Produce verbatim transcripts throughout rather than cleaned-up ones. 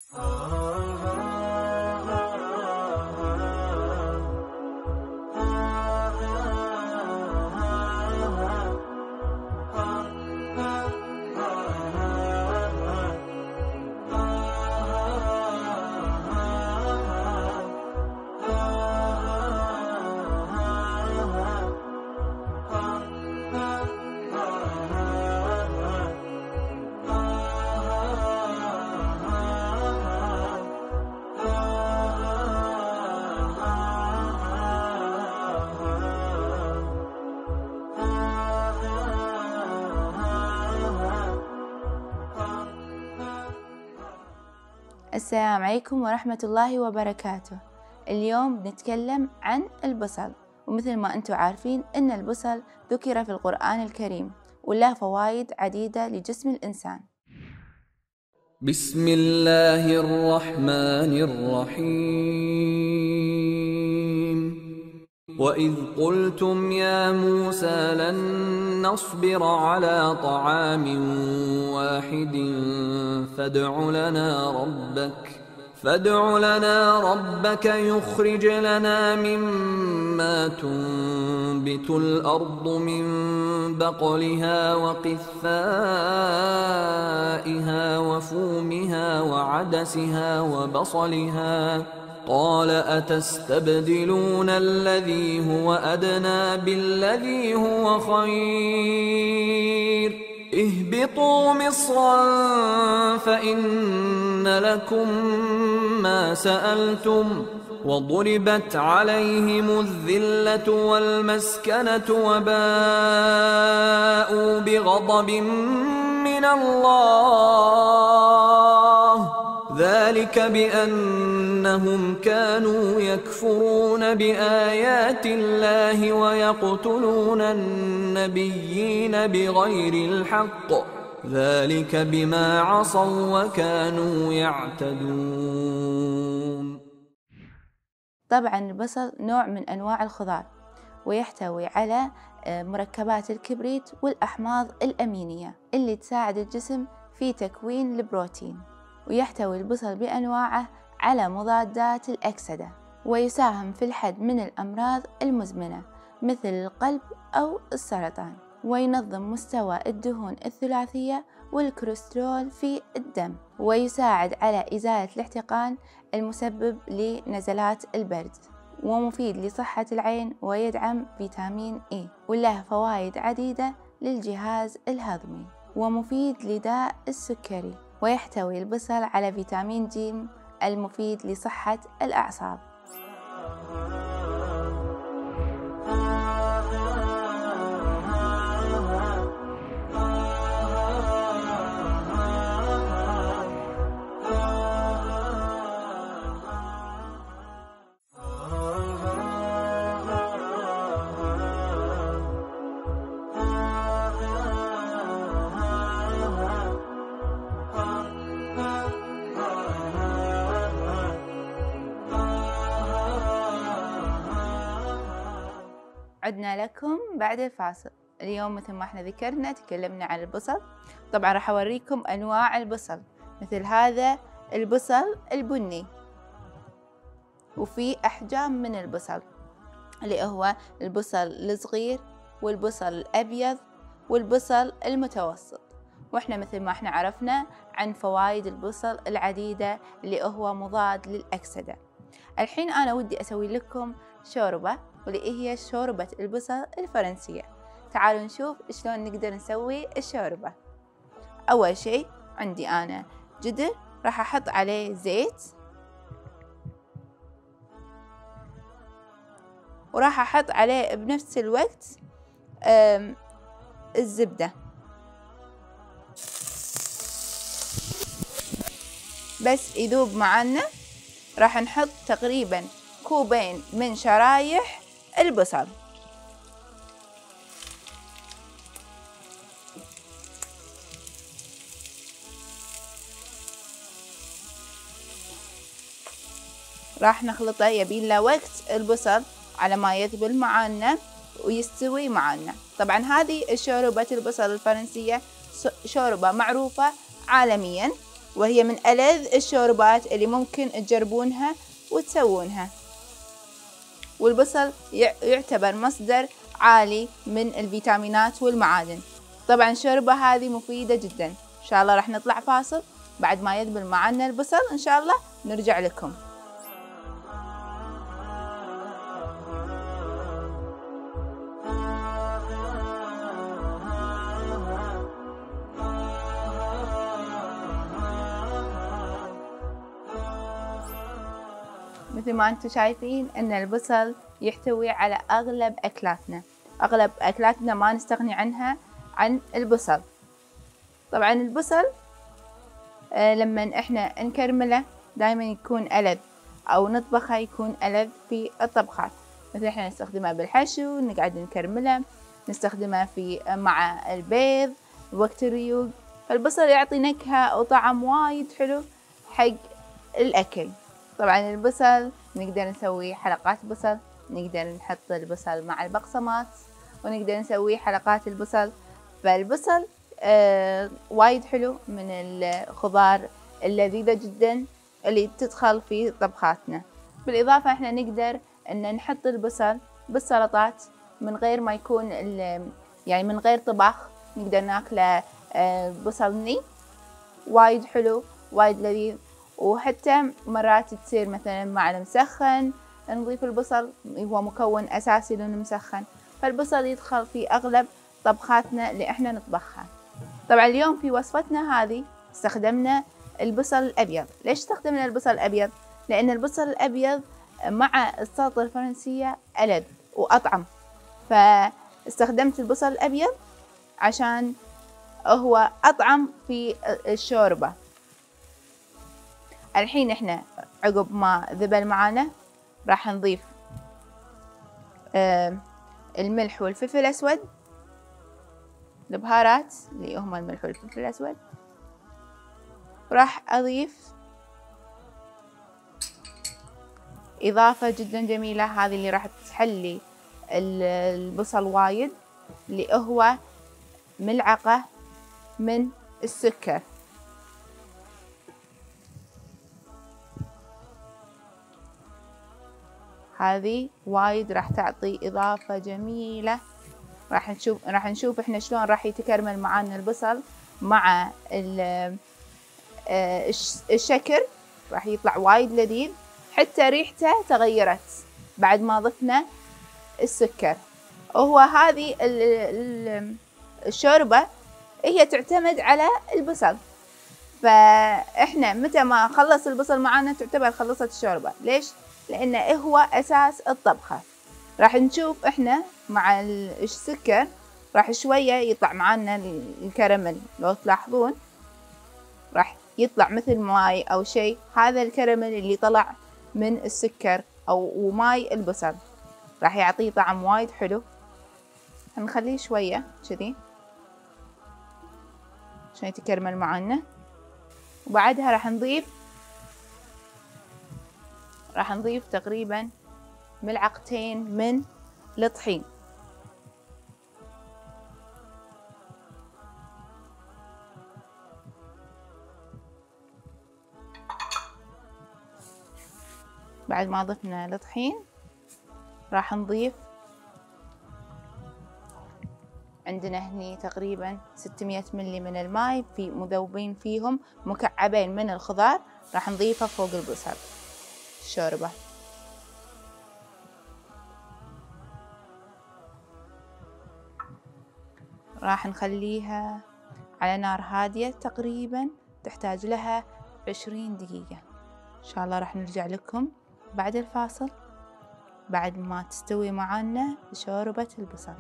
السلام عليكم ورحمة الله وبركاته. اليوم بنتكلم عن البصل، ومثل ما أنتم عارفين أن البصل ذكر في القرآن الكريم وله فوائد عديدة لجسم الإنسان. بسم الله الرحمن الرحيم. وإذ قلتم يا موسى لن نصبر على طعام واحد فادع لنا ربك فادع لنا ربك يخرج لنا مما تنبت الأرض من بقلها وقثائها وفومها وعدسها وبصلها قال أتستبدلون الذي هو أدنى بالذي هو خير اهبطوا مصرا فإن لكم ما سألتم وضربت عليهم الذلة والمسكنة وباءوا بغضب من الله ذلك بأنهم كانوا يكفرون بآيات الله ويقتلون النبيين بغير الحق ذلك بما عصوا وكانوا يعتدون. طبعا البصل نوع من أنواع الخضار، ويحتوي على مركبات الكبريت والأحماض الأمينية اللي تساعد الجسم في تكوين البروتين. ويحتوي البصل بأنواعه على مضادات الأكسدة، ويساهم في الحد من الأمراض المزمنة مثل القلب أو السرطان، وينظم مستوى الدهون الثلاثية والكوليسترول في الدم، ويساعد على إزالة الاحتقان المسبب لنزلات البرد، ومفيد لصحة العين ويدعم فيتامين إي، وله فوائد عديدة للجهاز الهضمي، ومفيد لداء السكري. ويحتوي البصل على فيتامين ج المفيد لصحة الأعصاب. عدنا لكم بعد الفاصل. اليوم مثل ما احنا ذكرنا تكلمنا عن البصل. طبعا راح اوريكم انواع البصل، مثل هذا البصل البني، وفي احجام من البصل اللي هو البصل الصغير والبصل الابيض والبصل المتوسط. واحنا مثل ما احنا عرفنا عن فوائد البصل العديدة اللي هو مضاد للأكسدة. الحين انا ودي اسوي لكم شوربة، واللي هي شوربة البصل الفرنسية. تعالوا نشوف شلون نقدر نسوي الشوربة. أول شيء عندي أنا جدر، راح أحط عليه زيت، وراح أحط عليه بنفس الوقت الزبدة، بس يذوب معنا. راح نحط تقريبا كوبين من شرايح البصل، راح نخلطه. يبين له وقت البصل على ما يذبل معانا ويستوي معانا. طبعا هذه شوربة البصل الفرنسية شوربة معروفة عالميا، وهي من ألذ الشوربات اللي ممكن تجربونها وتسوونها. والبصل يعتبر مصدر عالي من الفيتامينات والمعادن. طبعا الشوربة هذه مفيدة جدا. إن شاء الله راح نطلع فاصل، بعد ما يذبل معنا البصل إن شاء الله نرجع لكم. مثل ما انتم شايفين ان البصل يحتوي على اغلب اكلاتنا، اغلب اكلاتنا ما نستغني عنها عن البصل. طبعا البصل آه لما احنا نكرمله دائما يكون ألذ، او نطبخه يكون ألذ في الطبخات. مثل احنا نستخدمه بالحشو، نقعد نكرمله، نستخدمه في مع البيض وقت الريوق. فالبصل يعطي نكهة وطعم وايد حلو حق الاكل. طبعا البصل نقدر نسوي حلقات بصل، نقدر نحط البصل مع البقسماط، ونقدر نسوي حلقات البصل. فالبصل آه وايد حلو من الخضار اللذيذة جدا اللي تدخل في طبخاتنا. بالإضافة احنا نقدر ان نحط البصل بالسلطات من غير ما يكون يعني من غير طبخ، نقدر ناكله آه بصل ني، وايد حلو وايد لذيذ. وحتى مرات تصير مثلا مع المسخن نضيف البصل، هو مكون أساسي للمسخن. فالبصل يدخل في أغلب طبخاتنا اللي احنا نطبخها. طبعا اليوم في وصفتنا هذه استخدمنا البصل الأبيض. ليش استخدمنا البصل الأبيض؟ لأن البصل الأبيض مع السلطة الفرنسية ألذ وأطعم، فاستخدمت البصل الأبيض عشان هو أطعم في الشوربة. الحين احنا عقب ما ذبل معانا راح نضيف آه الملح والفلفل الأسود، البهارات اللي هم الملح والفلفل الأسود. راح أضيف إضافة جدا جميلة، هذه اللي راح تحلي البصل وايد، اللي هو ملعقة من السكر. هذه وايد راح تعطي إضافة جميلة. راح نشوف راح نشوف احنا شلون راح يتكرمل معانا البصل مع الشكر، راح يطلع وايد لذيذ. حتى ريحته تغيرت بعد ما ضفنا السكر. وهو هذه الشوربة هي تعتمد على البصل، فاحنا متى ما خلص البصل معانا تعتبر خلصت الشوربة. ليش؟ لأنه هو أساس الطبخة. راح نشوف إحنا مع السكر راح شوية يطلع معانا الكراميل، لو تلاحظون راح يطلع مثل ماي أو شيء. هذا الكراميل اللي طلع من السكر أو وماي البصل راح يعطيه طعم وايد حلو. هنخليه شوية كذي عشان يتكرمل معانا. وبعدها راح نضيف راح نضيف تقريبا ملعقتين من الطحين. بعد ما ضفنا الطحين راح نضيف عندنا هني تقريبا ستمية ملي من الماء في مذوبين فيهم مكعبين من الخضار، راح نضيفه فوق البصل الشوربة. راح نخليها على نار هادية، تقريبا تحتاج لها عشرين دقيقة. إن شاء الله راح نرجع لكم بعد الفاصل بعد ما تستوي معانا شوربة البصل.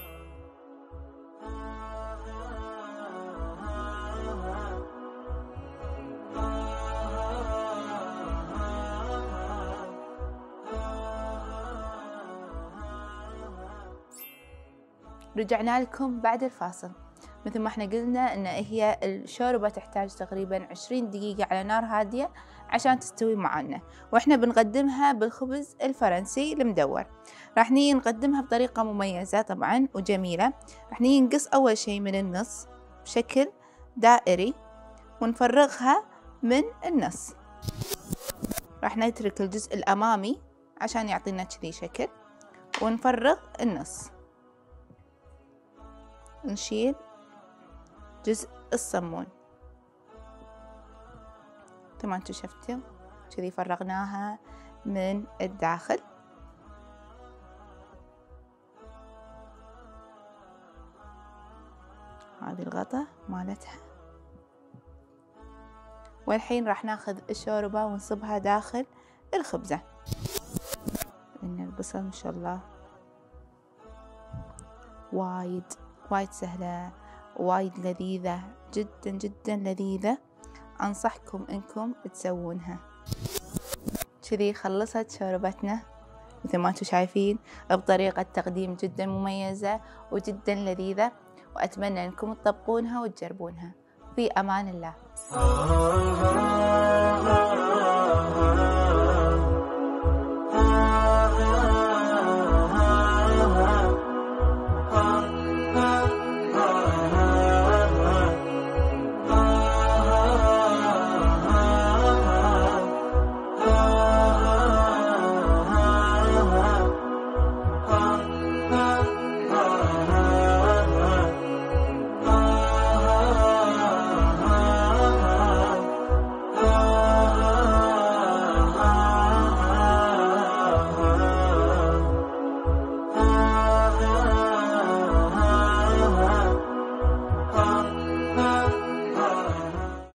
رجعنا لكم بعد الفاصل. مثل ما احنا قلنا ان هي الشوربة تحتاج تقريبا عشرين دقيقة على نار هادية عشان تستوي معانا، واحنا بنقدمها بالخبز الفرنسي المدور. راح نيجي نقدمها بطريقة مميزة طبعا وجميلة. راح نيجي نقص اول شي من النص بشكل دائري ونفرغها من النص. راح نترك الجزء الأمامي عشان يعطينا كذي شكل، ونفرغ النص. نشيل جزء الصمون مثل ما انتم شفتوا كذي، فرغناها من الداخل. هذه الغطا مالتها. والحين راح ناخذ الشوربة ونصبها داخل الخبزة. إن البصل ما شاء الله وايد وايد سهلة، وايد لذيذة، جدا جدا لذيذة. أنصحكم إنكم تسوونها. كذي خلصت شوربتنا مثل ما انتم شايفين، بطريقة تقديم جدا مميزة وجدا لذيذة، وأتمنى إنكم تطبقونها وتجربونها. في أمان الله.